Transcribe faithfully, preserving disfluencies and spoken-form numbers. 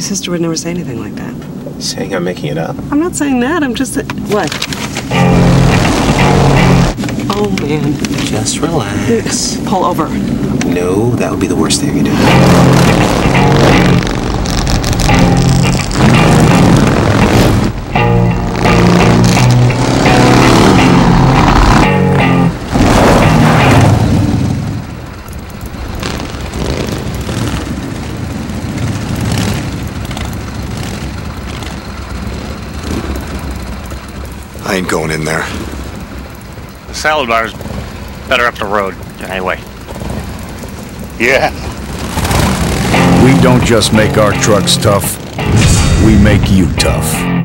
sister would never say anything like that. Saying I'm making it up? I'm not saying that. I'm just... What? Oh, man. Just relax. Pull over. No, that would be the worst thing you could do. I ain't going in there. The salad bar's better up the road, anyway. Yeah. We don't just make our trucks tough, we make you tough.